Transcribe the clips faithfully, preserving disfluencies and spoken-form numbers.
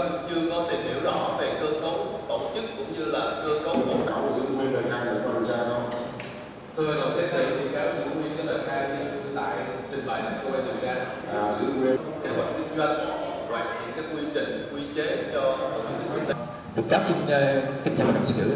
cáo chưa có tìm hiểu rõ về cơ cấu tổ chức cũng như là cơ cấu bộ cáo giữ nguyên lời khai của điều tra không? Thưa hội đồng xét xử, bị cáo giữ nguyên cái lời khai như tại trình bày tại cơ quan điều tra. À, giữ nguyên kế hoạch kinh doanh, hoàn thiện các quy trình, quy chế cho tổ chức kinh doanh. Được cáo xin uh, kính chào hội đồng xét xử.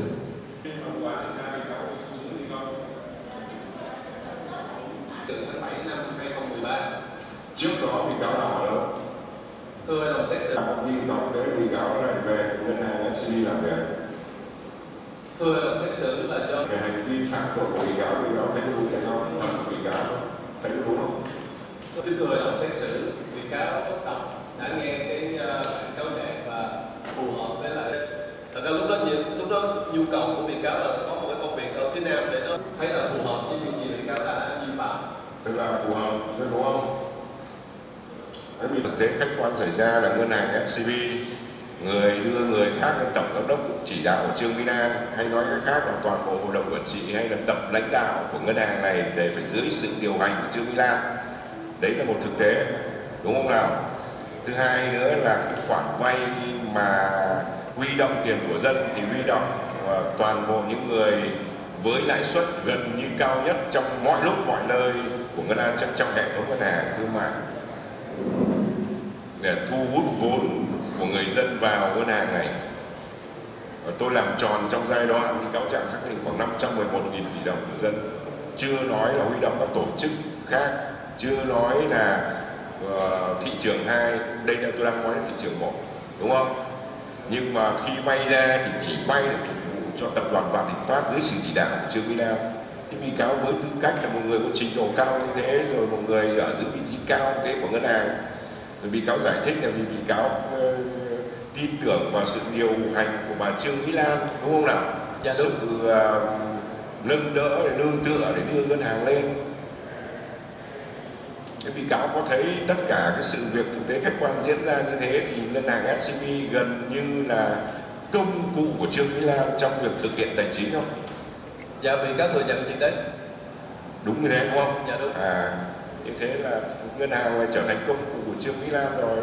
Từ tháng bảy năm hai không một ba. Trước đó bị cáo làm ở đâu? Thưa hội đồng xét xử. Làm gì đó tới bị cáo này về ngân hàng ét xê bê làm việc. Thưa hội đồng xét xử là do về hành vi phạm tội của bị cáo, bị cáo thấy đúng hay không? Phần của bị cáo thấy đúng không? Thưa hội đồng xét xử, bị cáo bất đồng đã nghe cái uh, bản cáo trạng và phù hợp với lại thật ra lúc đó nhiều lúc đó nhu cầu của bị cáo là có một cái công việc ở phía Nam để nó thấy là phù hợp với những gì bị cáo đã vi phạm. Tức là phù hợp với đúng không? Bởi vì thực tế khách quan xảy ra là ngân hàng ét xê bê người đưa người khác lên tổng giám đốc chỉ đạo của Trương Mỹ Lan, hay nói cách khác là toàn bộ hội đồng quản trị hay là tập lãnh đạo của ngân hàng này để phải dưới sự điều hành của Trương Mỹ Lan. Đấy là một thực tế, đúng không nào? Thứ hai nữa là cái khoản vay mà huy động tiền của dân thì huy động uh, toàn bộ những người với lãi suất gần như cao nhất trong mọi lúc mọi nơi của ngân hàng, trong, trong hệ thống ngân hàng thương mại để thu hút vốn của người dân vào ngân hàng này. Và tôi làm tròn trong giai đoạn thì cáo trạng xác định khoảng năm trăm mười một nghìn tỷ đồng của dân, chưa nói là huy động các tổ chức khác, chưa nói là uh, thị trường hai, đây là tôi đang nói đến thị trường một, đúng không? Nhưng mà khi vay ra thì chỉ vay để phục vụ cho tập đoàn Vạn Thịnh Phát dưới sự chỉ đạo của Trương Mỹ Lan. Thì bị cáo với tư cách là một người có trình độ cao như thế, rồi một người ở giữ vị trí cao như thế của ngân hàng, rồi bị cáo giải thích là vì bị cáo uh, tin tưởng vào sự điều hành của bà Trương Mỹ Lan, đúng không nào? Dạ, đúng. Sự uh, nâng đỡ để nương tựa để đưa ngân hàng lên. Cái bị cáo có thấy tất cả cái sự việc thực tế khách quan diễn ra như thế thì ngân hàng ét xê bê gần như là công cụ của Trương Mỹ Lan trong việc thực hiện tài chính không? Dạ, bị cáo thừa nhận chuyện đấy. Đúng như thế đúng không? Dạ đúng. À, như thế là ngân hàng này trở thành công cụ của Trương Mỹ Lan rồi.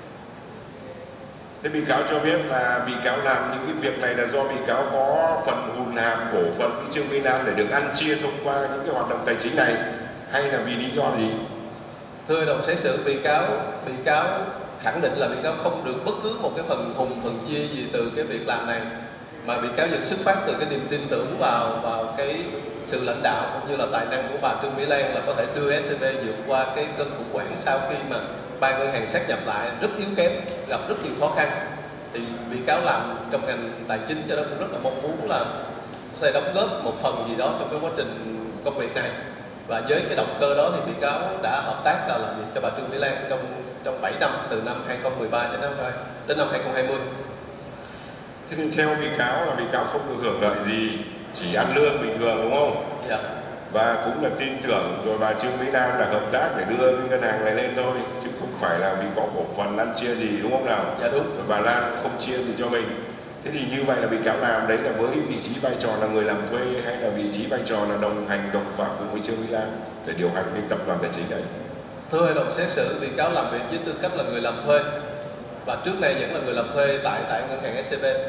Thế bị cáo cho biết là bị cáo làm những cái việc này là do bị cáo có phần hùn hạp cổ phần với Trương Mỹ Lan để được ăn chia thông qua những cái hoạt động tài chính này, hay là vì lý do gì? Thưa hội đồng xét xử, bị cáo bị cáo khẳng định là bị cáo không được bất cứ một cái phần hùng phần chia gì từ cái việc làm này, mà bị cáo vẫn xuất phát từ cái niềm tin tưởng vào vào cái sự lãnh đạo cũng như là tài năng của bà Trương Mỹ Lan là có thể đưa ét xê bê vượt qua cái cơn khủng hoảng sau khi mà ba ngân hàng sát nhập lại rất yếu kém, gặp rất nhiều khó khăn. Thì bị cáo làm trong ngành tài chính cho đó cũng rất là mong muốn là có thể đóng góp một phần gì đó trong cái quá trình công việc này. Và với cái động cơ đó thì bị cáo đã hợp tác và làm việc cho bà Trương Mỹ Lan trong trong bảy năm, từ năm hai không một ba đến năm đến năm hai không hai không. Thế thì theo bị cáo là bị cáo không được hưởng lợi gì, chỉ ăn lương bình thường đúng không? Dạ. Và cũng là tin tưởng rồi bà Trương Mỹ Lan là hợp tác để đưa cái ngân hàng này lên thôi, chứ không phải là vì có cổ phần ăn chia gì, đúng không nào? Dạ đúng. Rồi bà Lan không chia gì cho mình. Thế thì như vậy là bị cáo làm đấy là với vị trí vai trò là người làm thuê, hay là vị trí vai trò là đồng hành đồng phạm cùng với Trương Mỹ Lan để điều hành cái tập đoàn tài chính này? Thưa hội đồng xét xử, bị cáo làm việc với tư cách là người làm thuê và trước nay vẫn là người làm thuê tại tại ngân hàng ét xê bê.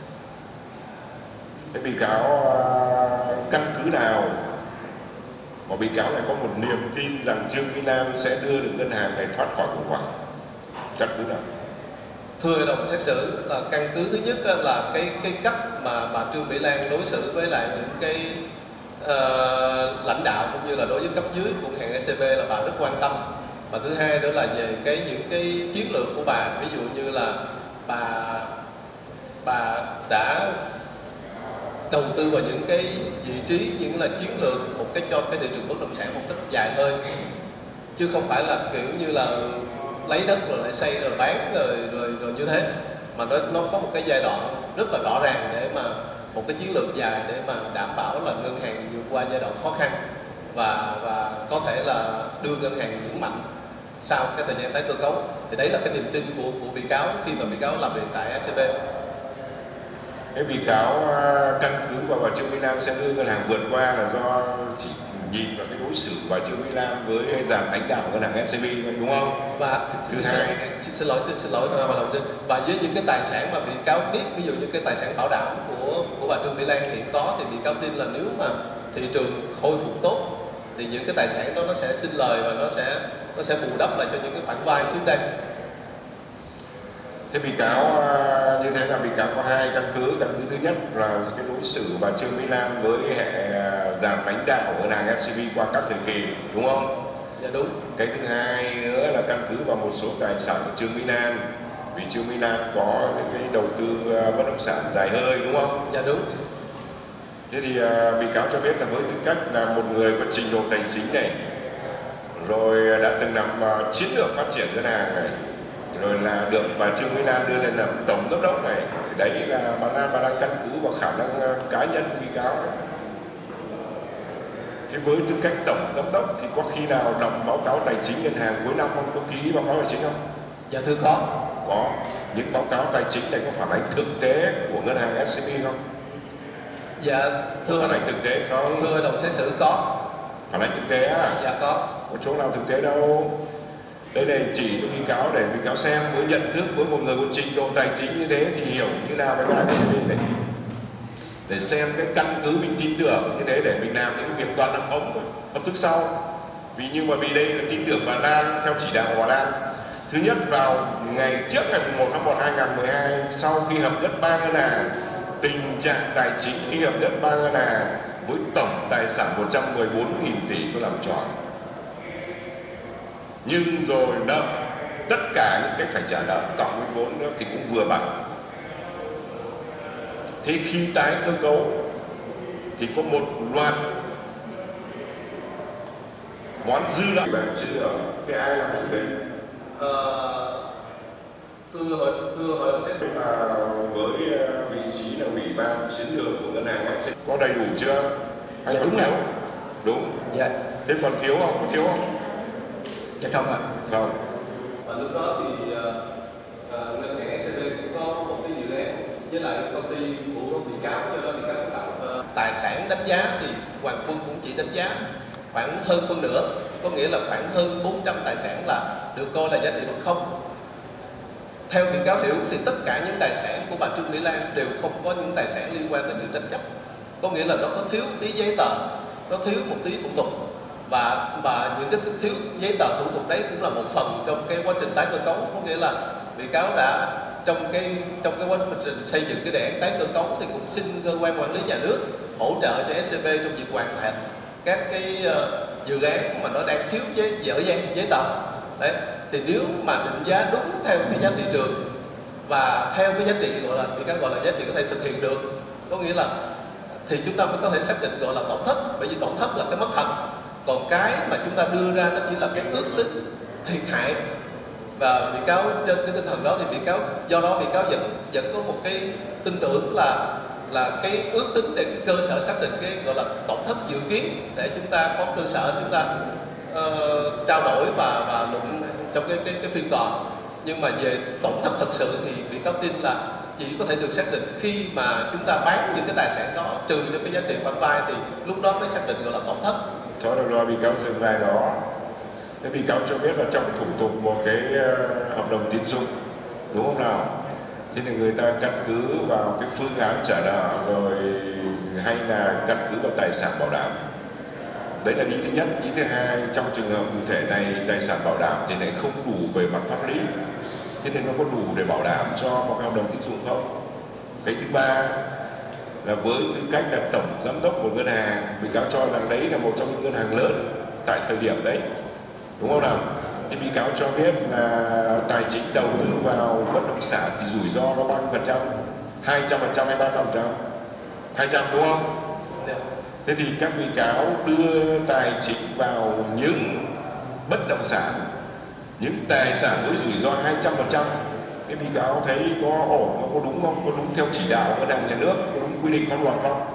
Thế bị cáo uh, căn cứ nào mà bị cáo lại có một niềm tin rằng Trương Mỹ Lan sẽ đưa được ngân hàng này thoát khỏi khủng hoảng? Căn cứ nào? Thưa hội đồng xét xử, là căn cứ thứ nhất là cái cái cách mà bà Trương Mỹ Lan đối xử với lại những cái uh, lãnh đạo cũng như là đối với cấp dưới của ngân hàng ét xê bê là bà rất quan tâm. Và thứ hai đó là về cái những cái chiến lược của bà, ví dụ như là bà bà đã đầu tư vào những cái vị trí, những là chiến lược một cái cho cái thị trường bất động sản một cách dài hơi, chứ không phải là kiểu như là lấy đất rồi lại xây rồi bán rồi rồi, rồi như thế, mà nó nó có một cái giai đoạn rất là rõ ràng để mà một cái chiến lược dài để mà đảm bảo là ngân hàng vượt qua giai đoạn khó khăn và và có thể là đưa ngân hàng vững mạnh sau cái thời gian tái cơ cấu. Thì đấy là cái niềm tin của của bị cáo khi mà bị cáo làm việc tại ét xê bê. Cái bị cáo căn cứ vào bà Trương Mỹ Lan sẽ đưa ngân hàng vượt qua là do chỉ nhìn vào cái đối đối xử bà Trương Mỹ Lan với dàn lãnh đạo ngân hàng ét xê bê đúng không? Và thứ xin, hai xin, xin lỗi xin, xin lỗi bà đồng chí, và với những cái tài sản mà bị cáo biết, ví dụ như cái tài sản bảo đảm của của bà Trương Mỹ Lan hiện có, thì bị cáo tin là nếu mà thị trường khôi phục tốt thì những cái tài sản đó nó sẽ sinh lời và nó sẽ nó sẽ bù đắp lại cho những cái khoản vay trước đây. Thế bị cáo như thế là bị cáo có hai căn cứ. Căn cứ thứ nhất là cái đối xử bà Trương Mỹ Lan với hệ dàn lãnh đạo ngân hàng ép xê bê qua các thời kỳ, đúng không? Dạ đúng. Cái thứ hai nữa là căn cứ vào một số tài sản của Trương Mỹ Lan, vì Trương Mỹ Lan có những cái đầu tư bất động sản dài hơi, đúng không? Dạ đúng. Thế thì uh, bị cáo cho biết là với tư cách là một người có trình độ tài chính này, rồi đã từng làm uh, chiến lược phát triển ngân hàng này, rồi là được bà Trương Mỹ Lan đưa lên làm tổng giám đốc này, thì đấy là bà Lan bà đang căn cứ vào khả năng uh, cá nhân của bị cáo. Thế với tư cách tổng giám đốc thì có khi nào đọc báo cáo tài chính ngân hàng cuối năm không? Có ký báo cáo tài chính không? Dạ thưa có. Có. Những báo cáo tài chính này có phản ánh thực tế của ngân hàng ét xê bê không? Dạ thưa phản ánh thực tế không? Thưa hội đồng xét xử có. Phản ánh thực tế á? Dạ có. Có chỗ nào thực tế đâu. Đây này chỉ cho bị cáo để bị cáo xem với nhận thức với một người có trình độ tài chính như thế thì hiểu như nào về ngân hàng ét xê bê này. Để xem cái căn cứ mình tin tưởng như thế để mình làm những việc toàn là khống thôi, hợp thức sau. Vì nhưng mà vì đây là tin tưởng bà Lan theo chỉ đạo của bà Lan. Thứ nhất, vào ngày trước ngày mùng một tháng một năm hai nghìn không trăm mười hai, sau khi hợp nhất ba ngân hàng, tình trạng tài chính khi hợp nhất ba ngân hàng với tổng tài sản một trăm mười bốn nghìn tỷ tôi làm tròn. Nhưng rồi nợ, tất cả những cái phải trả nợ cộng với vốn nữa thì cũng vừa bằng. Thế khi tái cơ cấu thì có một loạt món dư nợ bạn chứ ở cái ai làm chủ đấy? Ờ, thưa hội thưa hội đồng xét xử là với vị trí là ủy ban chiến lược của ngân hàng ét xê bê có đầy đủ chưa? Hay dạ, đúng thiếu? Đúng. Dạ. Thế còn thiếu không? Có thiếu không? Dạ không ạ. Không. Và lúc đó thì uh, uh, ngân hàng ét xê bê cũng có một cái dự án với lại công ty của bị cáo, cho đó bị cáo tạo uh, tài sản đánh giá thì Hoàng Quân cũng chỉ đánh giá khoảng hơn phân nửa, có nghĩa là khoảng hơn bốn trăm tài sản là được coi là giá trị bằng không. Theo bị cáo hiểu thì tất cả những tài sản của bà Trương Mỹ Lan đều không có những tài sản liên quan tới sự tranh chấp, có nghĩa là nó có thiếu tí giấy tờ, nó thiếu một tí thủ tục, và và những cái thiếu giấy tờ thủ tục đấy cũng là một phần trong cái quá trình tái cơ cấu. Có nghĩa là bị cáo đã trong cái trong cái quá trình xây dựng cái đề án tái cơ cấu thì cũng xin cơ quan quản lý nhà nước hỗ trợ cho ét xê bê trong việc hoàn thành các cái uh, dự án mà nó đang thiếu giấy dở dang giấy tờ đấy. Thì nếu mà định giá đúng theo cái giá thị trường và theo cái giá trị gọi là bị cáo gọi là giá trị có thể thực hiện được, có nghĩa là thì chúng ta mới có thể xác định gọi là tổn thất, bởi vì tổn thất là cái mất thật, còn cái mà chúng ta đưa ra nó chỉ là cái ước tính thiệt hại. Và bị cáo trên cái tinh thần đó thì bị cáo do đó bị cáo vẫn vẫn có một cái tin tưởng là là cái ước tính để cái cơ sở xác định cái gọi là tổn thất dự kiến, để chúng ta có cơ sở chúng ta uh, trao đổi và và luận trong cái cái cái phiên tòa. Nhưng mà về tổn thất thật sự thì bị cáo tin là chỉ có thể được xác định khi mà chúng ta bán những cái tài sản đó trừ cho cái giá trị khoản vay thì lúc đó mới xác định gọi là tổn thất. Cho được rồi, bị cáo dừng lại đó. Thế bị cáo cho biết là trong thủ tục một cái hợp đồng tín dụng, đúng không nào? Thế thì người ta căn cứ vào cái phương án trả nợ rồi hay là căn cứ vào tài sản bảo đảm? Đấy là ý thứ nhất. Ý thứ hai, trong trường hợp cụ thể này tài sản bảo đảm thì lại không đủ về mặt pháp lý. Thế nên nó có đủ để bảo đảm cho một hợp đồng tín dụng không? Cái thứ ba là với tư cách là tổng giám đốc của ngân hàng, bị cáo cho rằng đấy là một trong những ngân hàng lớn tại thời điểm đấy, đúng không nào? Thì bị cáo cho biết là tài chính đầu tư vào bất động sản thì rủi ro nó bao nhiêu phần trăm? hai trăm phần trăm hay ba trăm phần trăm? hai trăm đúng không? Yeah. Thế thì các bị cáo đưa tài chính vào những bất động sản, những tài sản với rủi ro hai trăm phần trăm, cái bị cáo thấy có ổn, có đúng không? Có đúng theo chỉ đạo của ngân hàng nhà nước, có đúng quy định pháp luật không?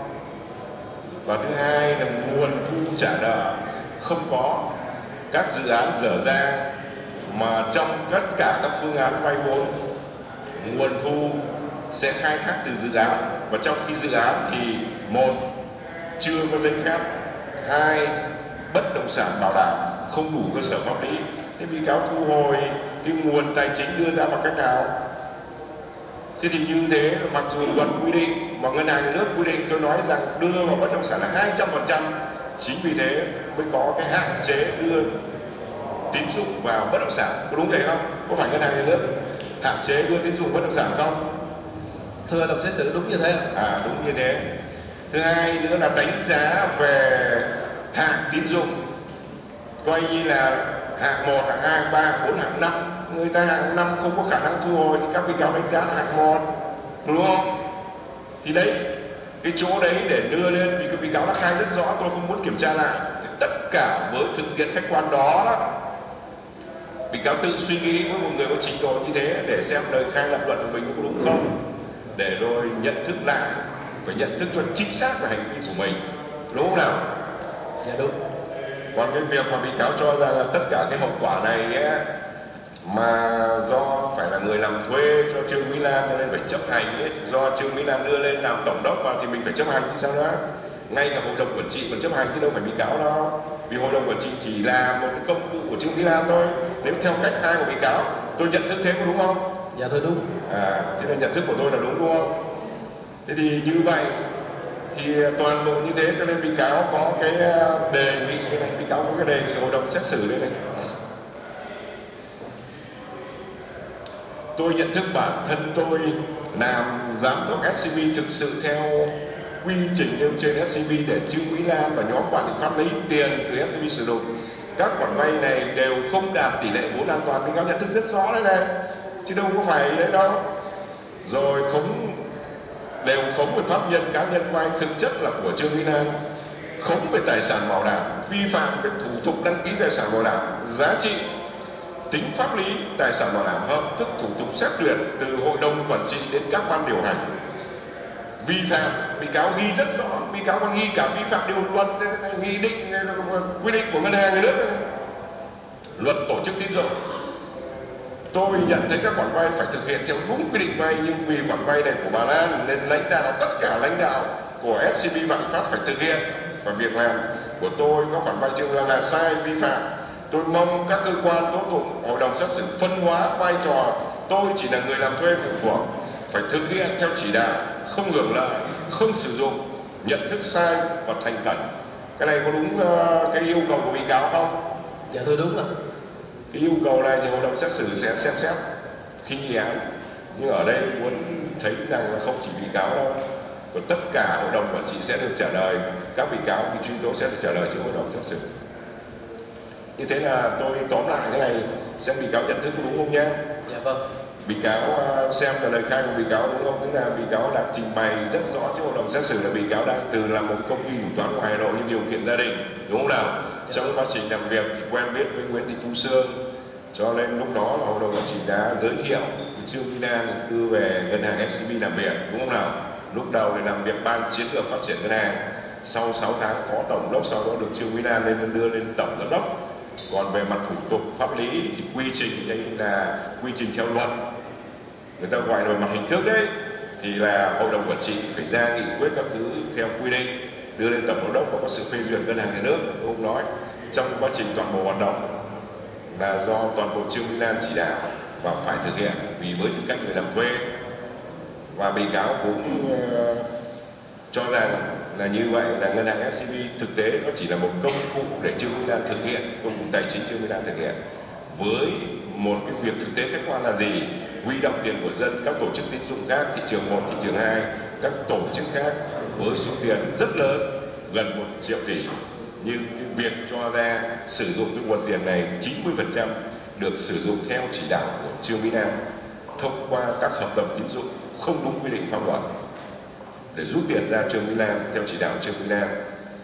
Và thứ hai là nguồn thu trả nợ không có, các dự án dở dang mà trong tất cả các phương án vay vốn nguồn thu sẽ khai thác từ dự án, và trong khi dự án thì một chưa có giấy phép, hai bất động sản bảo đảm không đủ cơ sở pháp lý. Thế bị cáo thu hồi cái nguồn tài chính đưa ra bằng cách nào? Thế thì như thế mặc dù luật quy định mà ngân hàng nhà nước quy định, tôi nói rằng đưa vào bất động sản là hai trăm phần trăm, chính vì thế mới có cái hạn chế đưa tín dụng vào bất động sản, có đúng vậy không? Có phải ngân hàng nhà nước hạn chế đưa tín dụng bất động sản không? Thưa hội đồng xét xử đúng như thế. À đúng như thế. Thứ hai nữa là đánh giá về hạng tín dụng, coi như là hạng một, hạng hai, hạng ba, hạng bốn, hạng năm. Người ta hạng năm không có khả năng thu hồi thì các bị cáo đánh giá là hạng một, đúng không? Thì đấy, cái chỗ đấy để đưa lên vì các bị cáo đã khai rất rõ, tôi không muốn kiểm tra lại. Tất cả với thực tiễn khách quan đó, đó bị cáo tự suy nghĩ với một người có trình độ như thế để xem lời khai lập luận của mình có đúng không, để rồi nhận thức lại, phải nhận thức cho chính xác về hành vi của mình, đúng không nào? Dạ đúng. Còn cái việc mà bị cáo cho rằng là tất cả cái hậu quả này ấy, mà do phải là người làm thuê cho Trương Mỹ Lan nên phải chấp hành ấy, do Trương Mỹ Lan đưa lên làm tổng đốc vào thì mình phải chấp hành thì sao nữa? Ngay cả hội đồng quản trị còn chấp hành chứ đâu phải bị cáo đâu. Vì hội đồng quản trị chỉ là một cái công cụ của Trương Mỹ Lan thôi. Nếu theo cách khai của bị cáo, tôi nhận thức thế có đúng không? Dạ thưa đúng. À, thế là nhận thức của tôi là đúng đúng không? Thế thì như vậy thì toàn bộ như thế cho nên bị cáo có cái đề nghị cái này, bị cáo có cái đề nghị hội đồng xét xử đây này. Tôi nhận thức bản thân tôi làm giám đốc ét xê bê thực sự theo quy trình nêu trên ét xê bê để Trương Mỹ Lan và nhóm quản lý pháp lý tiền từ ét xê bê sử dụng. Các khoản vay này đều không đạt tỷ lệ vốn an toàn, bị cáo nhận thức rất rõ đây này, chứ đâu có phải đấy đâu. Rồi khống đều khống về pháp nhân cá nhân vay thực chất là của Trương Mỹ Lan, khống về tài sản bảo đảm, vi phạm các thủ tục đăng ký tài sản bảo đảm, giá trị, tính pháp lý tài sản bảo đảm, hợp thức thủ tục xét duyệt từ hội đồng quản trị đến các ban điều hành. Vi phạm bị cáo ghi rất rõ, bị cáo còn ghi cả vi phạm điều luật, nghị định, quy định của ngân hàng nhà nước, luật tổ chức tín dụng. Tôi nhận thấy các khoản vay phải thực hiện theo đúng quy định vay, nhưng vì khoản vay này của bà Lan nên lãnh đạo, tất cả lãnh đạo của ét xê bê Vạn Thịnh Phát phải thực hiện, và việc làm của tôi có khoản vay Trương Mỹ Lan là sai, vi phạm. Tôi mong các cơ quan tố tụng, hội đồng xét xử phân hóa vai trò tôi chỉ là người làm thuê phụ thuộc, phải thực hiện theo chỉ đạo, không hưởng lợi, không sử dụng, nhận thức sai và thành khẩn. Cái này có đúng uh, cái yêu cầu của bị cáo không? Dạ thưa đúng ạ. Cái yêu cầu này thì hội đồng xét xử sẽ xem xét khi nghị án, nhưng ở đây muốn thấy rằng là không chỉ bị cáo đâu, còn tất cả hội đồng quản trị sẽ được trả lời, các bị cáo bị truy tố sẽ được trả lời trước hội đồng xét xử. Như thế là tôi tóm lại thế này, xem bị cáo nhận thức có đúng không nhé? Dạ vâng. Bị cáo xem là lời khai của bị cáo đúng không? Tức là bị cáo đã trình bày rất rõ trước hội đồng xét xử là bị cáo đang từ làm một công ty kiểm toán ngoài Hà Nội như điều kiện gia đình, đúng không nào? Dạ. Trong quá trình làm việc thì quen biết với Nguyễn Thị Thu Sương, cho nên lúc đó là hội đồng quản trị đã giới thiệu Trương Mỹ Lan đưa về ngân hàng ét xê bê làm việc, đúng không nào? Lúc đầu thì làm việc ban chiến lược phát triển ngân hàng, sau sáu tháng phó tổng đốc, sau đó được Trương Mỹ Lan lên đưa lên tổng giám đốc. Còn về mặt thủ tục pháp lý thì quy trình đây là quy trình theo luật, người ta gọi là mặt hình thức đấy, thì là hội đồng quản trị phải ra nghị quyết các thứ theo quy định, đưa lên tổng giám đốc và có sự phê duyệt ngân hàng nhà nước. Tôi không nói trong quá trình toàn bộ hoạt động là do toàn bộ Trương Mỹ Lan chỉ đạo và phải thực hiện vì với tư cách người làm thuê. Và bị cáo cũng uh, cho rằng là như vậy là ngân hàng ét xê bê thực tế nó chỉ là một công cụ để Trương Mỹ Lan thực hiện, công cụ tài chính Trương Mỹ Lan thực hiện với một cái việc thực tế khách quan là gì? Huy động tiền của dân, các tổ chức tín dụng khác, thị trường một, thị trường hai, các tổ chức khác với số tiền rất lớn, gần một triệu tỷ, nhưng cái việc cho ra sử dụng cái nguồn tiền này chín mươi phần trăm được sử dụng theo chỉ đạo của Trương Mỹ Lan thông qua các hợp đồng tín dụng không đúng quy định pháp luật để rút tiền ra Trương Mỹ Lan theo chỉ đạo Trương Mỹ Lan.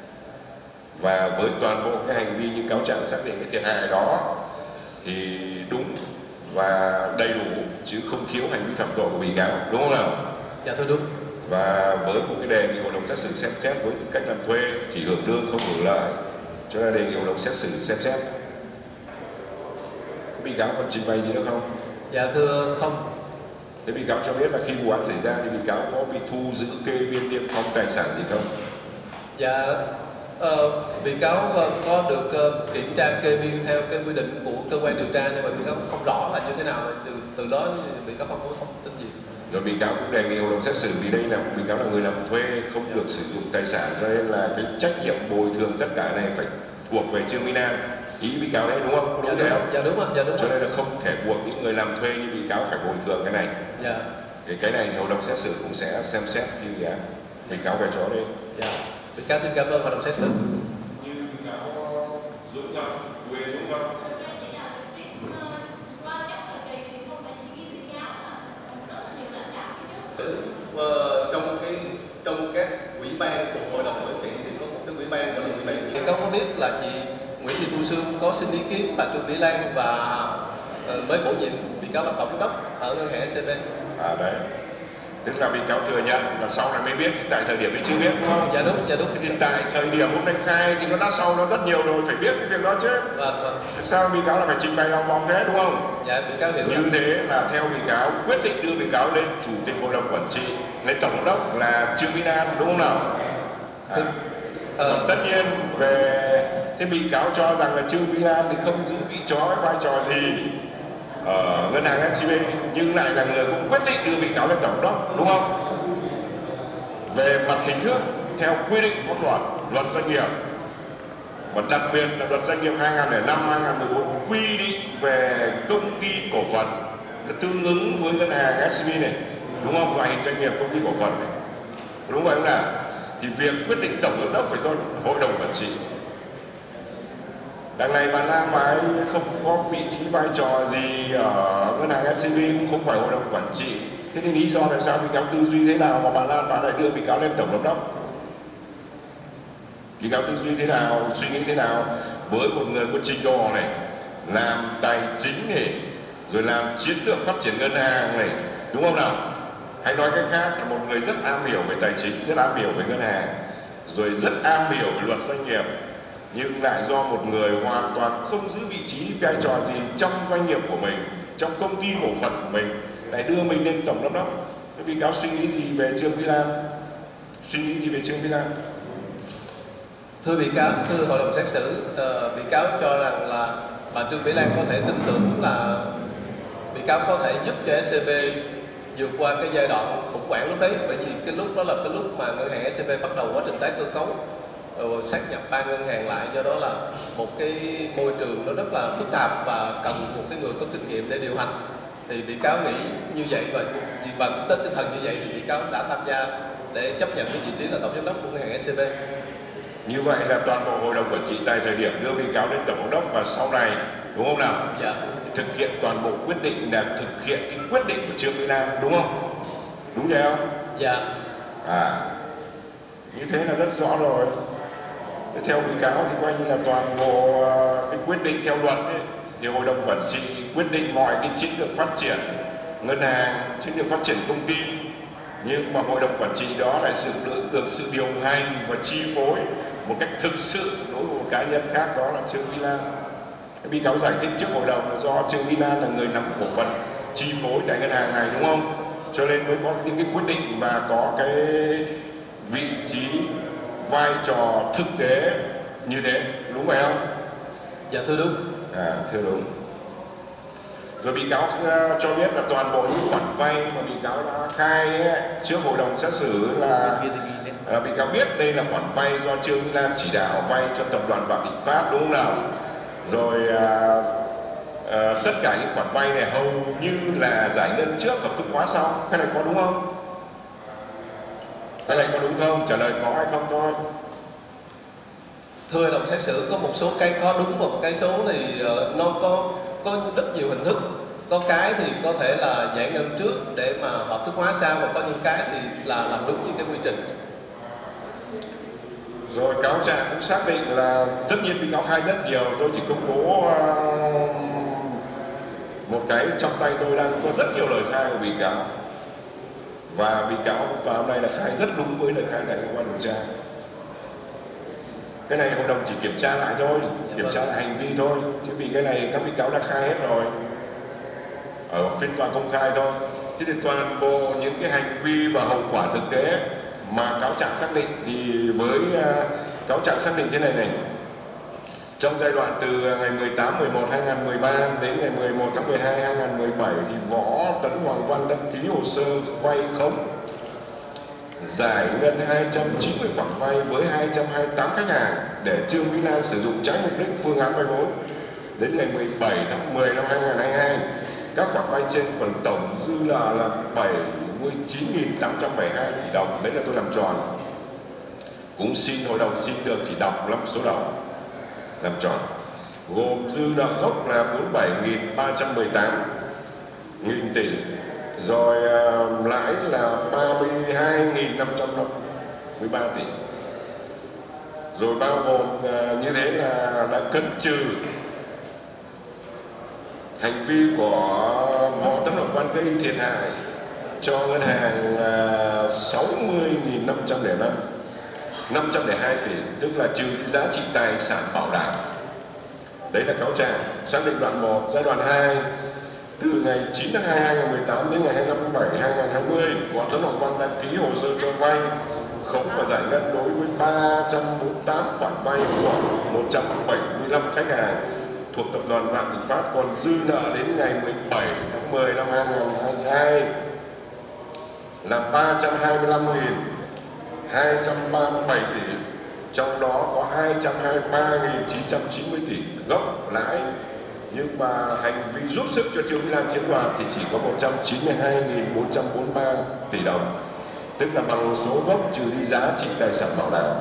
Và với toàn bộ cái hành vi như cáo trạng xác định cái thiệt hại đó thì đúng và đầy đủ chứ không thiếu hành vi phạm tội của bị cáo, đúng không nào? Dạ thưa đúng. Và với một cái đề nghị hội đồng xét xử xem xét với tư cách làm thuê, chỉ hưởng lương không hưởng lợi, cho nên đề nghị hội đồng xét xử xem xét. Bị cáo còn trình bày gì nữa không? Dạ thưa không. Thế bị cáo cho biết là khi vụ án xảy ra thì bị cáo có bị thu giữ kê biên niêm phong tài sản gì không? Dạ Ờ, bị cáo ờ, có được ờ, kiểm tra kê biên theo cái quy định của cơ quan điều tra, nhưng mà bị cáo không rõ là như thế nào, từ từ đó bị cáo không có thông tin gì. Rồi bị cáo cũng đề nghị hội đồng xét xử vì đây là bị cáo là người làm thuê, không được sử dụng tài sản, cho nên là cái trách nhiệm bồi thường tất cả này phải thuộc về Trương Mỹ Lan. Ý bị cáo đấy đúng không? Đúng dạ, đúng, không? dạ đúng ạ, dạ đúng. Cho nên là không thể buộc những người làm thuê như bị cáo phải bồi thường cái này. Dạ. Cái cái này thì hội đồng xét xử cũng sẽ xem xét khi à, bị cáo về chó đây. Dạ. Bị cáo xin cảm ơn hội đồng xét xử. Như bị cáo Dũng Ngọc, quê Dũng Ngọc. Ờ, trong cái trong các ủy ban của hội đồng quản trị thì có một cái ủy ban gọi là ủy ban. Bị cáo có biết là chị Nguyễn Thị Thu Sương có xin ý kiến bà Trương Mỹ Lan và uh, mới bổ nhiệm bị cáo làm tổng giám đốc ở ngân hàng ét xê bê. À đấy, tức là bị cáo thừa nhận là sau này mới biết, thì tại thời điểm ấy chưa biết đúng không? Dạ đúng, dạ đúng. Thì tại thời điểm hôm nay khai thì nó đã sau nó rất nhiều rồi, phải biết cái việc đó chứ. Vâng, vâng. Sao bị cáo là phải trình bày lòng vòng thế đúng không? Dạ, bị cáo hiểu. Như rồi. Thế là theo bị cáo quyết định đưa bị cáo lên chủ tịch hội đồng quản trị, lên tổng giám đốc là Trương Mỹ Lan đúng không nào? À. Ờ. Tất nhiên về thế bị cáo cho rằng là Trương Mỹ Lan thì không giữ vị trí vai trò gì ở ngân hàng ét xê bê, nhưng lại là người cũng quyết định đưa bị cáo lên tổng giám đốc đúng không? Về mặt hình thức theo quy định pháp luật, luật doanh nghiệp, và đặc biệt là luật doanh nghiệp hai nghìn không trăm lẻ năm hai nghìn không trăm mười bốn quy định về công ty cổ phần tương ứng với ngân hàng ét xê bê này đúng không? Loại hình doanh nghiệp công ty cổ phần này đúng vậy không nào? Thì việc quyết định tổng giám đốc phải do hội đồng quản trị. Đằng này bà Lan bà ấy không có vị trí vai trò gì ở ngân hàng ét xê bê, cũng không phải hội đồng quản trị. Thế thì lý do tại sao bị cáo tư duy thế nào mà bà Lan bà lại đưa bị cáo lên tổng giám đốc? Bị cáo tư duy thế nào, suy nghĩ thế nào với một người có trình độ này, làm tài chính này, rồi làm chiến lược phát triển ngân hàng này, đúng không nào? Hay nói cách khác là một người rất am hiểu về tài chính, rất am hiểu về ngân hàng, rồi rất am hiểu về luật doanh nghiệp, nhưng lại do một người hoàn toàn không giữ vị trí vai trò gì trong doanh nghiệp của mình, trong công ty cổ phần của mình, lại đưa mình lên tổng giám đốc. Thế bị cáo suy nghĩ gì về Trương Mỹ Lan? Suy nghĩ gì về Trương Mỹ Lan? Thưa bị cáo, thưa hội đồng xét xử, uh, bị cáo cho rằng là bà Trương Mỹ Lan có thể tin tưởng là bị cáo có thể giúp cho ét xê bê vượt qua cái giai đoạn khủng hoảng lúc đấy, bởi vì cái lúc đó là cái lúc mà ngân hàng ét xê bê bắt đầu quá trình tái cơ cấu, rồi sát nhập ba ngân hàng lại, do đó là một cái môi trường nó rất là phức tạp và cần một cái người có kinh nghiệm để điều hành. Thì bị cáo nghĩ như vậy, và vì bằng tính tinh thần như vậy thì bị cáo đã tham gia để chấp nhận cái vị trí là tổng giám đốc của ngân hàng ét xê bê. Như vậy là toàn bộ hội đồng quản trị tại thời điểm đưa bị cáo lên tổng giám đốc và sau này đúng không nào? Dạ. Thực hiện toàn bộ quyết định là thực hiện cái quyết định của Trương Mỹ Lan đúng không? Đúng vậy không? Dạ. À, như thế là rất rõ rồi. Theo bị cáo thì coi như là toàn bộ cái quyết định theo luật ấy, thì hội đồng quản trị quyết định mọi cái chiến lược phát triển ngân hàng, chiến lược phát triển công ty, nhưng mà hội đồng quản trị đó lại sự được sự điều hành và chi phối một cách thực sự đối với một cá nhân khác, đó là Trương Mỹ Lan. Bị cáo giải thích trước hội đồng là do Trương Mỹ Lan là người nắm cổ phần chi phối tại ngân hàng này đúng không? Cho nên mới có những cái quyết định và có cái vị trí vai trò thực tế như thế, đúng phải không? Dạ thưa đúng. À, thưa đúng. Rồi bị cáo cho biết là toàn bộ những khoản vay mà bị cáo đã khai ấy, trước hội đồng xét xử là à, bị cáo biết đây là khoản vay do Trương Mỹ Lan chỉ đạo vay cho tập đoàn Vạn Thịnh Phát đúng không nào? Rồi à, à, tất cả những khoản vay này hầu như là giải ngân trước hợp thức hóa sau. Cái này có đúng không? Cái này có đúng không? Trả lời có hay không thôi. Thưa hội đồng xét xử, có một số cái có đúng và một cái số thì uh, nó có có rất nhiều hình thức. Có cái thì có thể là giải ngân trước để mà hợp thức hóa sau, và có những cái thì là làm đúng như cái quy trình. Rồi cáo trạng cũng xác định là tất nhiên bị cáo khai rất nhiều, tôi chỉ công bố uh, một cái trong tay tôi đang có rất nhiều lời khai của bị cáo, và bị cáo tòa hôm nay là khai rất đúng với lời khai tại cơ quan điều tra. Cái này hội đồng chỉ kiểm tra lại thôi, kiểm tra lại hành vi thôi, chứ vì cái này các bị cáo đã khai hết rồi ở phiên tòa công khai thôi. Thế thì toàn bộ những cái hành vi và hậu quả thực tế mà cáo trạng xác định thì với uh, cáo trạng xác định thế này này. Trong giai đoạn từ ngày mười tám mười một hai nghìn không trăm mười ba đến ngày mười một tháng mười hai hai nghìn không trăm mười bảy thì Võ Tấn Hoàng Văn đăng ký hồ sơ vay khống giải ngân hai trăm chín mươi khoản vay với hai trăm hai mươi tám khách hàng để Trương Mỹ Lan sử dụng trái mục đích phương án vay vốn. Đến ngày mười bảy tháng mười năm hai nghìn không trăm hai mươi hai, các khoản vay trên còn tổng dư nợ là bảy mươi chín nghìn tám trăm bảy mươi hai tỷ đồng. Đấy là tôi làm tròn. Cũng xin hội đồng xin được chỉ đọc năm số đầu làm tròn. Gồm dư nợ gốc là bốn mươi bảy nghìn ba trăm mười tám nghìn tỷ, rồi uh, lãi là ba mươi hai nghìn năm trăm năm mươi ba tỷ. Rồi bao gồm uh, như thế là đã cân trừ hành vi của Võ Tấn Hoàng Văn gây thiệt hại cho ngân hàng uh, sáu mươi nghìn năm trăm lẻ năm năm trăm lẻ hai tỷ, tức là trừ giá trị tài sản bảo đảm. Đấy là cáo trạng xác định đoạn một. Giai đoạn hai, từ ngày chín tháng hai năm hai nghìn không trăm mười tám đến ngày hai mươi lăm tháng bảy năm hai nghìn không trăm hai mươi, Võ Tấn Hoàng Văn đã ký hồ sơ cho vay khống và giải ngân đối với ba trăm bốn mươi tám khoản vay của một trăm bảy mươi lăm khách hàng thuộc tập đoàn Vạn Thịnh Phát, còn dư nợ đến ngày mười bảy tháng mười năm hai nghìn không trăm hai mươi hai là ba trăm hai mươi lăm nghìn hai trăm ba mươi bảy tỷ, trong đó có hai trăm hai mươi ba nghìn chín trăm chín mươi tỷ gốc lãi, nhưng mà hành vi giúp sức cho Trương Mỹ Lan chiếm đoạt thì chỉ có một trăm chín mươi hai nghìn bốn trăm bốn mươi ba tỷ đồng, tức là bằng số gốc trừ đi giá trị tài sản bảo đảm.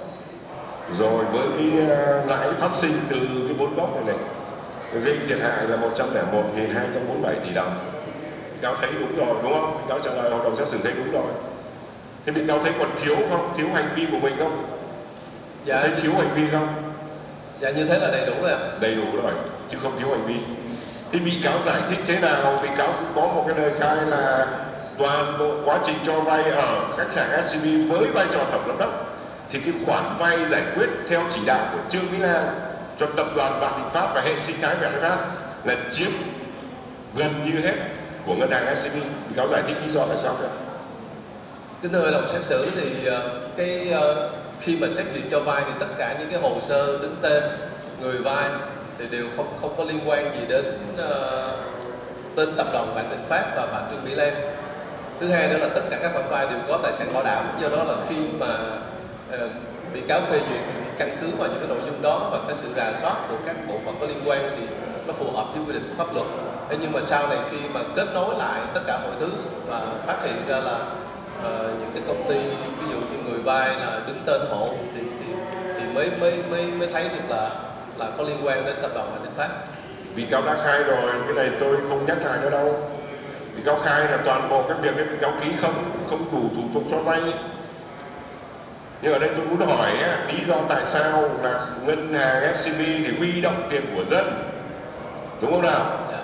Rồi với cái lãi phát sinh từ cái vốn gốc này này gây thiệt hại là một trăm lẻ một nghìn hai trăm bốn mươi bảy tỷ đồng. Bị cáo thấy đúng rồi đúng không? Bị cáo trả lời hội đồng xét xử thấy đúng rồi. Thế bị cáo thấy còn thiếu không? Thiếu hành vi của mình không? Dạ. Thấy thiếu hành vi không? Dạ như thế là đầy đủ rồi ạ. Đầy đủ rồi, chứ không thiếu hành vi. Thì bị cáo giải thích thế nào? Bị cáo cũng có một cái lời khai là toàn bộ quá trình cho vay ở khách sạn ét xê bê với vai trò tổng giám đốc thì cái khoản vay giải quyết theo chỉ đạo của Trương Mỹ Lan cho tập đoàn Vạn Thịnh Phát và hệ sinh thái Vạn Thịnh Phát là chiếm gần như hết của ngân hàng ét xê bê. Bị cáo giải thích lý do tại sao thế? Kính thưa hội đồng xét xử, thì cái khi mà xét duyệt cho vay thì tất cả những cái hồ sơ đứng tên người vay thì đều không không có liên quan gì đến uh, tên tập đoàn Vạn Thịnh Phát và bà Trương Mỹ Lan. Thứ hai nữa là tất cả các khoản vay đều có tài sản bảo đảm, do đó là khi mà uh, bị cáo phê duyệt thì căn cứ vào những cái nội dung đó và cái sự rà soát của các bộ phận có liên quan thì nó phù hợp với quy định của pháp luật. Thế nhưng mà sau này khi mà kết nối lại tất cả mọi thứ và phát hiện ra là uh, những cái công ty ví dụ như người vay là đứng tên hộ thì thì, thì mới mới mới mới thấy được là là có liên quan đến tập đoàn Vạn Thịnh Phát. Bị cáo đã khai rồi, cái này tôi không nhắc lại nữa đâu. Bị cáo khai là toàn bộ các việc bị cáo ký không không đủ thủ tục cho vay. Nhưng ở đây tôi muốn hỏi lý do tại sao là ngân hàng ét xê bê thì huy động tiền của dân, đúng không nào? Yeah.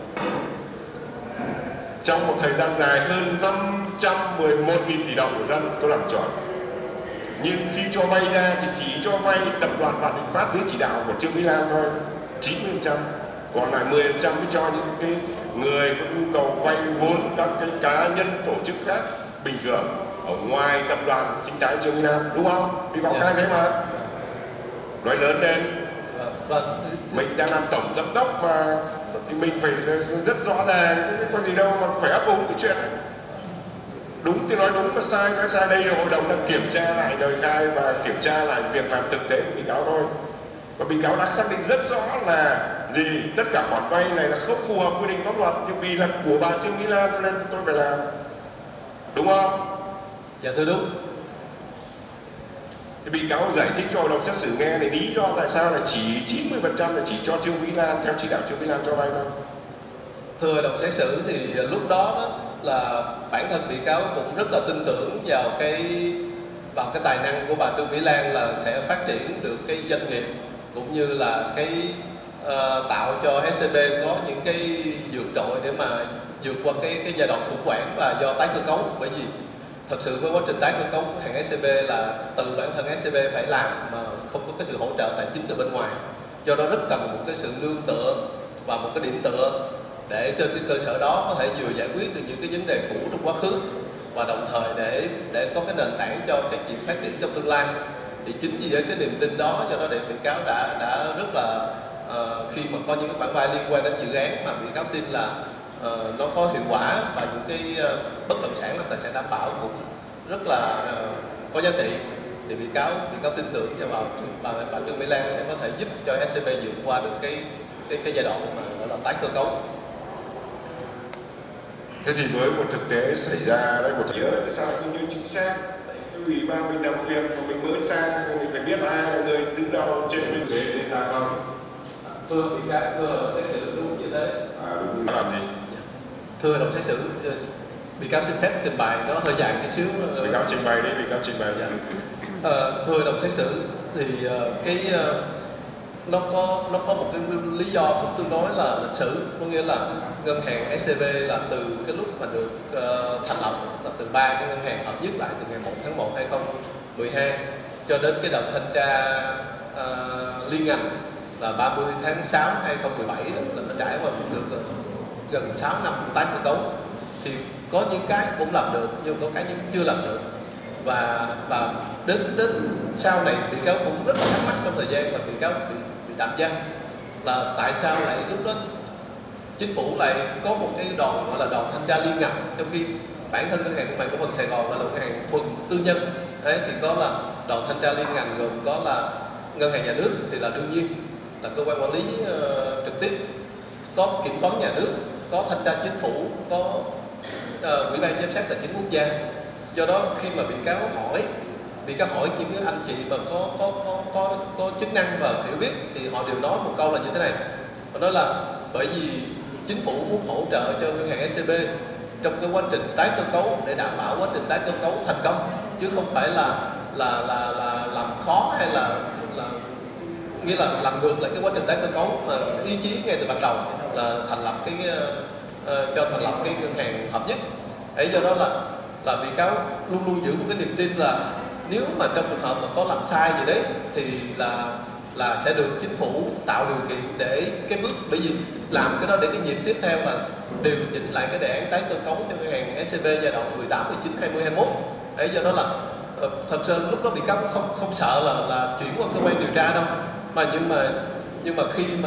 Trong một thời gian dài hơn năm trăm mười một nghìn tỷ đồng của dân, tôi làm tròn. Nhưng khi cho vay ra thì chỉ cho vay tập đoàn Vạn Thịnh Phát dưới chỉ đạo của Trương Mỹ Lan thôi, chín mươi phần trăm. Còn lại mười phần trăm mới cho những cái người có nhu cầu vay vốn, các cái cá nhân tổ chức khác bình thường ở ngoài tập đoàn sinh thái Trương Mỹ Lan, đúng không? Bị cáo khai thế mà. Nói lớn lên. Vâng. Mình đang làm tổng giám đốc mà thì mình phải rất rõ ràng, chứ có gì đâu mà phải ấp úng cái chuyện ấy. Đúng thì nói đúng, mà sai nói sai. Đây là hội đồng đang kiểm tra lại lời khai và kiểm tra lại việc làm thực tế của bị cáo thôi. Và bị cáo đã xác định rất rõ là gì, tất cả khoản vay này là không phù hợp quy định pháp luật, nhưng vì là của bà Trương Mỹ Lan nên tôi phải làm, đúng không? Dạ thưa đúng. Thì bị cáo giải thích cho hội đồng xét xử nghe để lý do tại sao là chỉ chín mươi phần trăm là chỉ cho Trương Mỹ Lan theo chỉ đạo Trương Mỹ Lan cho vay thôi. Thưa hội đồng xét xử, thì lúc đó, đó là bản thân bị cáo cũng rất là tin tưởng vào cái vào cái tài năng của bà Trương Mỹ Lan là sẽ phát triển được cái doanh nghiệp, cũng như là cái uh, tạo cho ét xê bê có những cái vượt trội để mà vượt qua cái cái giai đoạn khủng hoảng và do tái cơ cấu. Bởi vì thật sự với quá trình tái cơ cấu của hàng ét xê bê là từ bản thân ét xê bê phải làm mà không có cái sự hỗ trợ tài chính từ bên ngoài, do đó rất cần một cái sự nương tựa và một cái điểm tựa để trên cái cơ sở đó có thể vừa giải quyết được những cái vấn đề cũ trong quá khứ và đồng thời để để có cái nền tảng cho cái chuyện phát triển trong tương lai. Thì chính vì với cái niềm tin đó cho nó để bị cáo đã đã rất là uh, khi mà có những cái khoản vay liên quan đến dự án mà bị cáo tin là uh, nó có hiệu quả và những cái uh, bất động sản là tài sản đảm bảo cũng rất là uh, có giá trị, thì bị cáo bị cáo tin tưởng và bảo bà, bà Trương Mỹ Lan sẽ có thể giúp cho ét xê bê vượt qua được cái cái cái giai đoạn mà gọi là tái cơ cấu. Thế thì với một thực tế xảy ra đây, một nhớ sao không như chính xác, ủy ban mình làm việc mà mình mới sang mình phải biết ai là người đứng đầu trên mình để để ra không? Thưa bị cáo, thưa hội đồng xét xử đúng như thế. À đúng. Làm gì? Thưa hội đồng xét xử, bị cáo xin phép trình bày nó hơi dài một xíu. Bị cáo trình bày đi, bị cáo trình bày. Dạ. Uh, thưa hội đồng xét xử thì uh, cái uh, nó có nó có một cái lý do cũng tương đối là lịch sử, có nghĩa là ngân hàng ét xê bê là từ cái lúc mà được uh, thành lập là từ ba cái ngân hàng hợp nhất lại từ ngày một tháng một năm hai không một hai cho đến cái đợt thanh tra uh, liên ngành là ba mươi tháng sáu năm hai không một bảy, là nó trải qua được uh, gần sáu năm tái cơ cấu. Thì có những cái cũng làm được nhưng có cái chưa làm được, và và đến đến sau này bị cáo cũng rất là thắc mắc trong thời gian mà bị cáo bị, bị tạm giam là tại sao lại lúc đó chính phủ lại có một cái đoàn gọi là đoàn thanh tra liên ngành, trong khi bản thân ngân hàng thương mại cổ phần Sài Gòn là một ngân hàng thuần tư nhân. Đấy, thì có là đoàn thanh tra liên ngành gồm có là ngân hàng nhà nước thì là đương nhiên là cơ quan quản lý uh, trực tiếp, có kiểm toán nhà nước, có thanh tra chính phủ, có uh, ủy ban giám sát tài chính quốc gia. Do đó khi mà bị cáo hỏi bị cáo hỏi những cái anh chị mà có có có có có chức năng và hiểu biết thì họ đều nói một câu là như thế này, họ nói là bởi vì chính phủ muốn hỗ trợ cho ngân hàng ét xê bê trong cái quá trình tái cơ cấu để đảm bảo quá trình tái cơ cấu thành công, chứ không phải là là là là làm khó hay là là nghĩa là làm ngược lại cái quá trình tái cơ cấu, mà ý chí ngay từ ban đầu là thành lập cái uh, cho thành lập cái ngân hàng hợp nhất ấy. Do đó là là bị cáo luôn luôn giữ một cái niềm tin là nếu mà trong trường hợp mà có làm sai gì đấy thì là là sẽ được chính phủ tạo điều kiện để cái bước, bởi vì làm cái đó để cái nhịp tiếp theo là điều chỉnh lại cái đề án tái cơ cấu cho ngân hàng ét xê bê giai đoạn mười tám, mười chín, hai mươi, hai mươi mốt. Đấy, do đó là thật sự lúc đó bị cáo cũng không không sợ là là chuyển qua cơ quan điều tra đâu, mà nhưng mà nhưng mà khi mà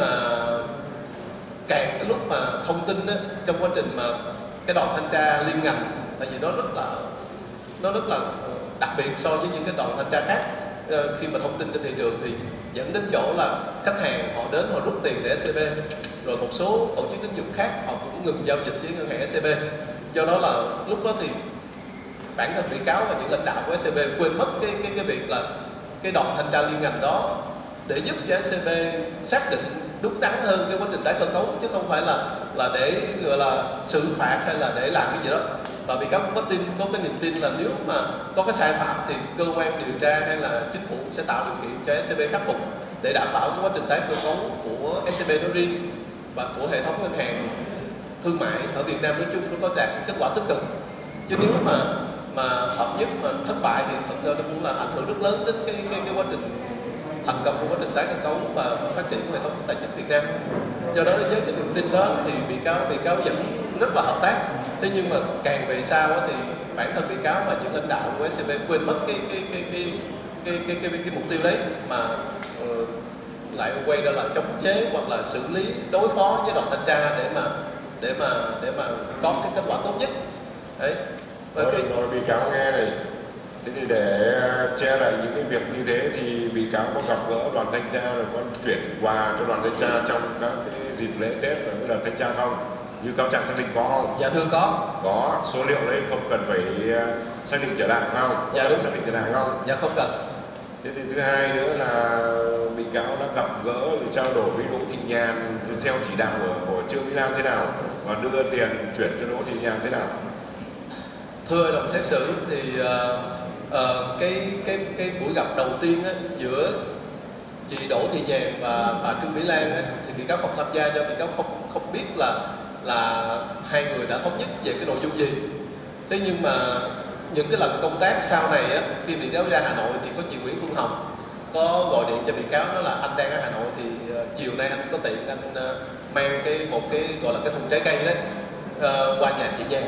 càng cái lúc mà thông tin đó, trong quá trình mà cái đoàn thanh tra liên ngành, tại vì nó rất là nó rất là đặc biệt so với những cái đoàn thanh tra khác, khi mà thông tin trên thị trường thì dẫn đến chỗ là khách hàng họ đến họ rút tiền từ ét xê bê, rồi một số tổ chức tín dụng khác họ cũng ngừng giao dịch với ngân hàng ét xê bê. Do đó là lúc đó thì bản thân bị cáo và những lãnh đạo của ét xê bê quên mất cái cái cái việc là cái đoàn thanh tra liên ngành đó để giúp cho ét xê bê xác định đúng đắn hơn cái quá trình tái cơ cấu, chứ không phải là là để gọi là xử phạt hay là để làm cái gì đó. Và bị cáo cũng có tin có cái niềm tin là nếu mà có cái sai phạm thì cơ quan điều tra hay là chính phủ sẽ tạo điều kiện cho ét xê bê khắc phục để đảm bảo cái quá trình tái cơ cấu của ét xê bê nói riêng và của hệ thống ngân hàng thương mại ở Việt Nam nói chung nó có đạt kết quả tích cực. Chứ nếu mà mà hợp nhất mà thất bại thì thật ra nó cũng là ảnh hưởng rất lớn đến cái cái, cái quá trình thành công của quá trình tái cơ cấu và, và phát triển của hệ thống tài chính Việt Nam. Do đó với cái niềm tin đó thì bị cáo bị cáo vẫn rất là hợp tác. Thế nhưng mà càng về sau thì bản thân bị cáo và những lãnh đạo của ét xê bê quên mất cái cái cái cái cái cái cái, cái, cái mục tiêu đấy, mà uh, lại quay ra là chống chế hoặc là xử lý đối phó với đoàn thanh tra để mà để mà để mà có cái kết quả tốt nhất. Đấy. Và rồi, cái... rồi bị cáo nghe này, thế thì để che lại những cái việc như thế thì bị cáo có gặp gỡ đoàn thanh tra rồi có chuyển quà cho đoàn thanh tra trong các cái dịp lễ Tết và cái đoàn thanh tra không? Như cáo trạng xác định có không? Dạ thưa có. Có, số liệu đấy không cần phải xác định trở lại phải không? Dạ đúng. Xác định trở lại không? Dạ không cần. Thế thì thứ hai nữa là bị cáo đã gặp gỡ rồi trao đổi với Đỗ Thị Nhàn theo chỉ đạo của, của Trương Mỹ Lan thế nào và đưa tiền chuyển cho Đỗ Thị Nhàn thế nào? Thưa hội đồng xét xử thì uh, uh, cái cái cái buổi gặp đầu tiên á, giữa chị Đỗ Thị Nhàn và bà Trương Mỹ Lan á, thì bị cáo không tham gia do bị cáo không không biết là là hai người đã thống nhất về cái nội dung gì. Thế nhưng mà những cái lần công tác sau này á, khi bị cáo ra Hà Nội thì có chị Nguyễn Phương Hồng có gọi điện cho bị cáo, nói là anh đang ở Hà Nội thì uh, chiều nay anh có tiện anh uh, mang cái một cái gọi là cái thùng trái cây đấy uh, qua nhà chị Nhàn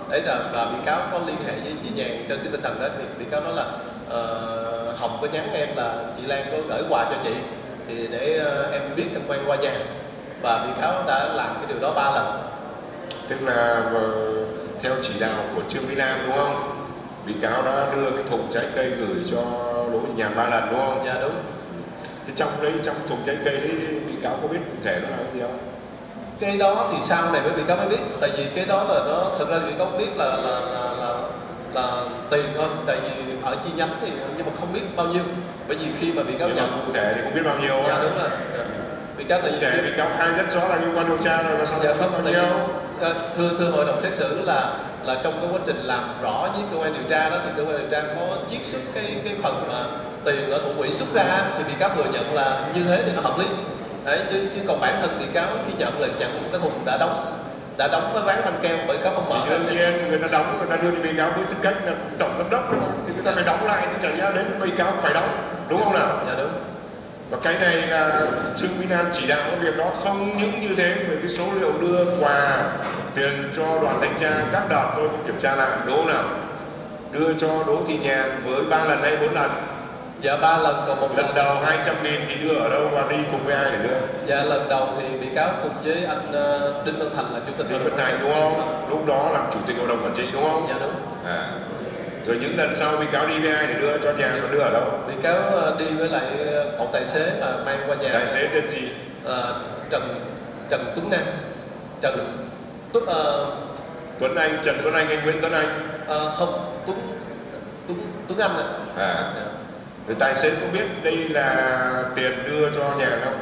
đấy là và bị cáo có liên hệ với chị Nhàn trên cái tinh thần đó, thì bị cáo nói là uh, Hồng có nhắn em là chị Lan có gửi quà cho chị thì để uh, em biết em quay qua nhà, và bị cáo đã làm cái điều đó ba lần. Tức là uh, theo chỉ đạo của Trương Mỹ Lan đúng không? Bị cáo đã đưa cái thùng trái cây gửi cho Đỗ Thị Nhàn ba lần đúng không? Dạ đúng. Thế trong đấy, trong thùng trái cây đấy bị cáo có biết cụ thể nó là cái gì không? Cái đó thì sau này mới bị cáo mới biết, tại vì cái đó là nó thực ra bị cáo biết là là là là, là tiền thôi, tại vì ở chi nhánh thì nhưng mà không biết bao nhiêu, bởi vì khi mà bị cáo nhận cụ thể thì không biết bao nhiêu. Dạ đúng rồi. Dạ. Bị cáo tại vì thể bị cáo khai rất rõ là cơ quan điều tra rồi, là sao dạ, không bao nhiêu? À, thưa thưa hội đồng xét xử là là trong cái quá trình làm rõ với cơ quan điều tra đó thì cơ quan điều tra có chiết xuất cái cái phần mà tiền ở thủ quỹ xuất ra thì bị cáo thừa nhận là như thế thì nó hợp lý. Đấy, chứ chứ còn bản thân bị cáo khi nhận là nhận một cái thùng đã đóng đã đóng với ván băng keo, bởi cáo không mở. Thì đương nhiên người ta đóng, người ta đưa cho bị cáo với tư cách là tổng giám đốc thôi, thì người ta phải đóng lại, thì chẳng nhẽ đến bị cáo phải đóng, đúng không nào? Dạ đúng. Và cái này là Trương Mỹ Lan chỉ đạo cái việc đó, không những như thế về cái số liệu đưa quà tiền cho đoàn thanh tra các đợt tôi cũng kiểm tra lại, đúng không nào? Đưa cho Đỗ Thị Nhàn với ba lần hay bốn lần? Dạ ba lần, còn một lần lần đầu hai trăm nghìn thì đưa ở đâu và đi cùng với ai để đưa? Dạ lần đầu thì bị cáo cùng với anh uh, Đinh Văn Thành là chủ tịch. Đinh Văn Thành đúng không? Lúc đó làm chủ tịch hội đồng quản trị đúng không? Dạ đúng. À. Rồi những lần sau bị cáo đi với ai để đưa cho nhà, và đưa ở đâu? Bị cáo uh, đi với lại uh, cậu tài xế mà mang qua nhà. Tài xế tên gì? Uh, Trần Trần Tuấn Nam. Trần Tuấn uh, Tuấn Anh, Trần Tuấn Anh, anh Nguyễn Tuấn Anh. Uh, không, Tuấn Tuấn Tuấn Anh ạ. À. À. Dạ. Rồi tài xế có biết đây là tiền đưa cho nhà không?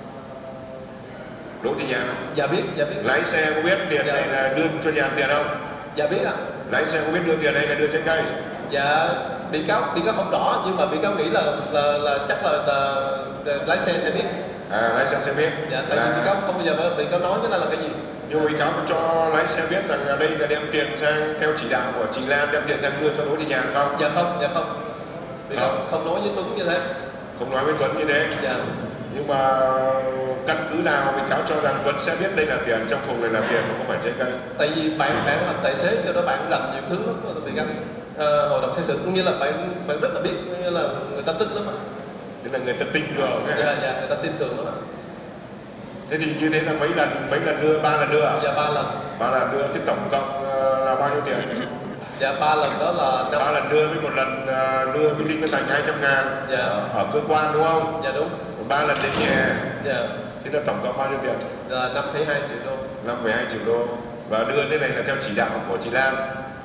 Đỗ Thị Nhàn không? Dạ biết, dạ biết. Lái xe có biết tiền dạ. này là đưa cho nhà tiền không? Dạ biết ạ. À. Lái xe có biết đưa tiền hay là đưa trái cây? Dạ bị cáo bị cáo không rõ, nhưng mà bị cáo nghĩ là là, là chắc là, là, là lái xe sẽ biết. À, lái xe sẽ biết. Dạ, tại vì là... bị cáo không bao giờ bị cáo nói cái này là cái gì. Nhưng mà bị cáo cho lái xe biết rằng là đây là đem tiền sang theo chỉ đạo của chị Lan, đem tiền sang đưa cho Đỗ Thị Nhàn không? Dạ không, dạ không. Bị cáo không. không nói với Tuấn như thế. Không nói với Tuấn như thế. Dạ. Nhưng mà căn cứ nào bị cáo cho rằng Tuấn sẽ biết đây là tiền, trong thùng này là tiền mà không phải trái cây? Tại vì bạn bạn làm tài xế, cho đó bạn rành nhiều thứ lắm bị cáo. À, hội đồng xét xử cũng như là bạn bạn rất là biết, như là người ta tin lắm ạ. Tức là người ta tin tưởng. Dạ, dạ, người ta tin tưởng lắm ạ. Thế thì như thế là mấy lần mấy lần đưa, ba lần đưa à? Dạ ba lần. Ba lần đưa, thế tổng cộng là bao nhiêu tiền? Dạ ba lần đó là năm... ba lần đưa với một lần đưa với Đinh Văn Thành hai trăm ngàn. Dạ. Ở cơ quan đúng không? Dạ đúng. Ba lần đến nhà. Dạ. Thế là tổng cộng bao nhiêu tiền? Là năm phẩy hai triệu đô. năm phẩy hai triệu đô. Và đưa thế này là theo chỉ đạo của chị Lan.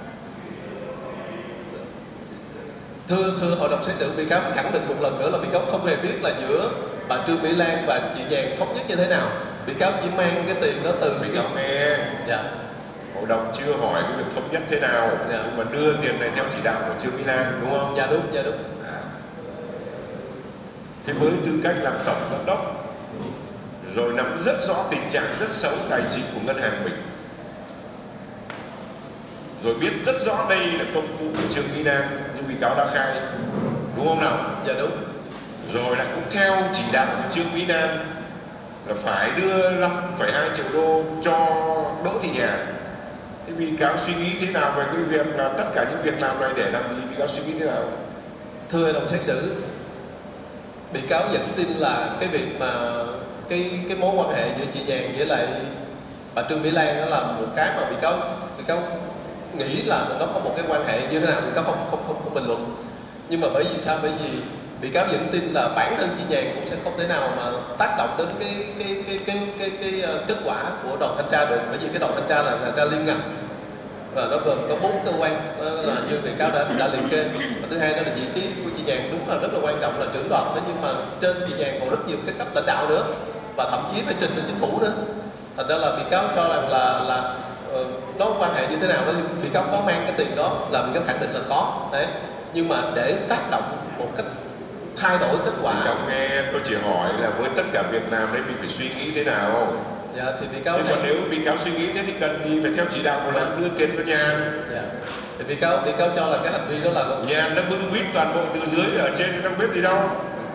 Thưa thưa hội đồng xét xử, bị cáo khẳng định một lần nữa là bị cáo không hề biết là giữa bà Trương Mỹ Lan và chị Nhàn thống nhất như thế nào. Bị cáo chỉ mang cái tiền đó từ bị cáo nghe. Dạ. Hội đồng chưa hỏi cái việc thống nhất thế nào, dạ. Nhưng mà đưa tiền này theo chỉ đạo của Trương Mỹ Lan đúng không? Dạ đúng, dạ đúng. À. Thế với tư cách làm tổng giám đốc, rồi nắm rất rõ tình trạng rất xấu tài chính của ngân hàng mình, rồi biết rất rõ đây là công cụ của Trương Mỹ Lan, nhưng bị cáo đã khai, đúng không nào? Dạ đúng. Rồi lại cũng theo chỉ đạo của Trương Mỹ Lan là phải đưa năm phẩy hai triệu đô cho Đỗ Thị Nhàn. Thế bị cáo suy nghĩ thế nào về cái việc là tất cả những việc làm này để làm gì? Bị cáo suy nghĩ thế nào? Thưa hội đồng xét xử, bị cáo vẫn tin là cái việc mà cái cái mối quan hệ giữa chị Nhàn với lại bà Trương Mỹ Lan đó là một cái mà bị cáo bị cáo nghĩ là nó có một cái quan hệ như thế nào, bị cáo không không không, không bình luận. Nhưng mà bởi vì sao? Bởi vì bị cáo vẫn tin là bản thân chị Nhàn cũng sẽ không thể nào mà tác động đến cái cái cái cái cái, cái, cái kết quả của đoàn thanh tra được, bởi vì cái đoàn thanh tra là thanh tra liên ngành và nó gồm có bốn cơ quan, đó là như bị cáo đã đã liệt kê. Và thứ hai đó là vị trí của chị Nhàn đúng là rất là quan trọng là trưởng đoàn, thế nhưng mà trên chị Nhàn còn rất nhiều cái cấp lãnh đạo nữa và thậm chí phải trình lên chính phủ nữa. Thành ra là bị cáo cho rằng là là uh, nó quan hệ như thế nào đó thì bị cáo có mang cái tiền đó là bị cáo khẳng định là có đấy, nhưng mà để tác động một cách thay đổi kết quả. Bị cáo nghe tôi chỉ hỏi là với tất cả việc làm đấy mình phải suy nghĩ thế nào? Dạ thì bị cáo. Chứ còn nếu bị cáo suy nghĩ thế thì cần gì phải theo chỉ đạo của Lan đưa tiền cho Nhàn? Dạ. Thì bị cáo bị cáo cho là cái hành vi đó là Nhàn đã bưng bít toàn bộ từ dưới ở trên, người ta không biết gì đâu.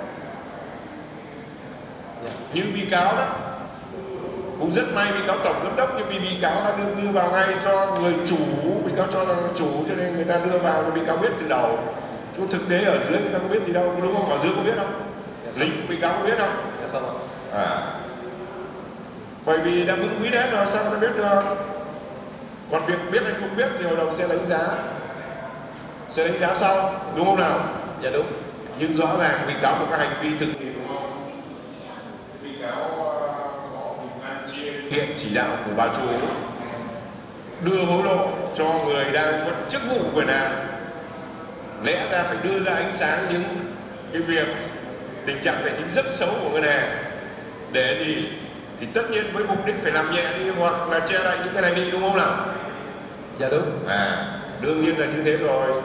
Dạ. Như bị cáo đó cũng rất may bị cáo tổng giám đốc, nhưng vì bị cáo đã đưa, đưa vào ngay cho người chủ bị cáo cho rằng chủ cho nên người ta đưa vào cho bị cáo biết từ đầu. Chứ thực tế ở dưới người ta có biết gì đâu, đúng không? Ở dưới có biết không? Lính bị cáo có biết không? Dạ không ạ. À, bởi vì đã bưng bít hết rồi sao người ta biết được? Còn việc biết hay không biết thì hội đồng sẽ đánh giá, sẽ đánh giá sau, đúng không nào? Dạ đúng. Nhưng rõ ràng bị cáo có các hành vi thực hiện, đúng không? Bị cáo có hiện chỉ đạo của bà chủ đưa hối lộ cho người đang có chức vụ quyền hạn, lẽ ra phải đưa ra ánh sáng những cái việc tình trạng tài chính rất xấu của ngân hàng để thì thì tất nhiên với mục đích phải làm nhẹ đi hoặc là che đậy những cái này đi, đúng không nào? Dạ đúng. À, đương nhiên là như thế rồi.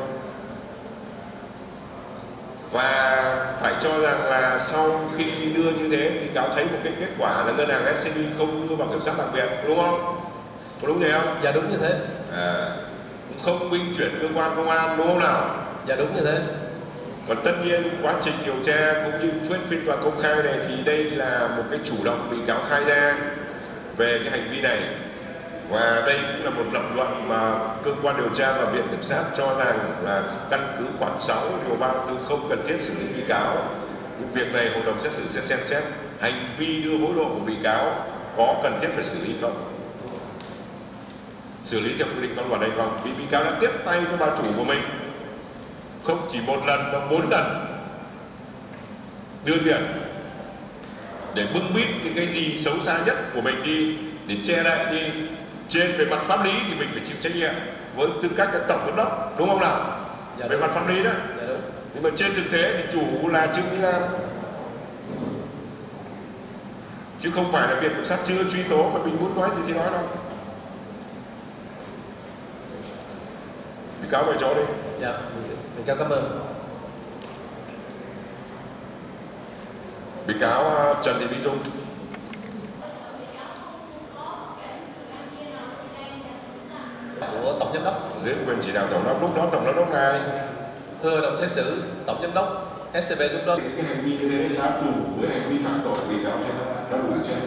Và phải cho rằng là sau khi đưa như thế thì cáo thấy một cái kết quả là ngân hàng ét xê bê không đưa vào kiểm soát đặc biệt, đúng không? Có đúng vậy không? Dạ đúng như thế. À, không minh chuyển cơ quan công an, đúng không nào? Dạ đúng như thế. Còn tất nhiên quá trình điều tra cũng như phiên phiên tòa công khai này thì đây là một cái chủ động bị cáo khai ra về cái hành vi này, và đây cũng là một lập luận mà cơ quan điều tra và viện kiểm sát cho rằng là căn cứ khoản sáu điều ba mươi tư không cần thiết xử lý bị cáo. Nhưng việc này hội đồng xét xử sẽ xem xét hành vi đưa hối lộ của bị cáo có cần thiết phải xử lý không, xử lý theo quy định pháp luật hay không, vì bị cáo đã tiếp tay cho bà chủ của mình không chỉ một lần mà bốn lần đưa tiền để bưng bít những cái gì xấu xa nhất của mình đi, để che đậy đi. Trên về mặt pháp lý thì mình phải chịu trách nhiệm với tư cách là tổng giám đốc, đúng không nào? Dạ về đúng. mặt pháp lý đó. Dạ đúng. Nhưng mà trên thực tế thì chủ là Trương Mỹ Lan, chứ không phải là viện kiểm sát chưa truy tố mà mình muốn nói gì thì nói đâu. Bị cáo về chỗ đi. Dạ, bị cáo cảm ơn. Bị cáo Trần Thị Mỹ Dung. Của tổng giám đốc. Dưới quyền chỉ đạo tổng giám đốc, lúc đó tổng giám đốc này. Thưa hội đồng xét xử, tổng giám đốc ét xê bê lúc đó Cái hành vi như thế đã đủ với hành vi phạm tội của bị cáo chưa? Đã đủ chưa?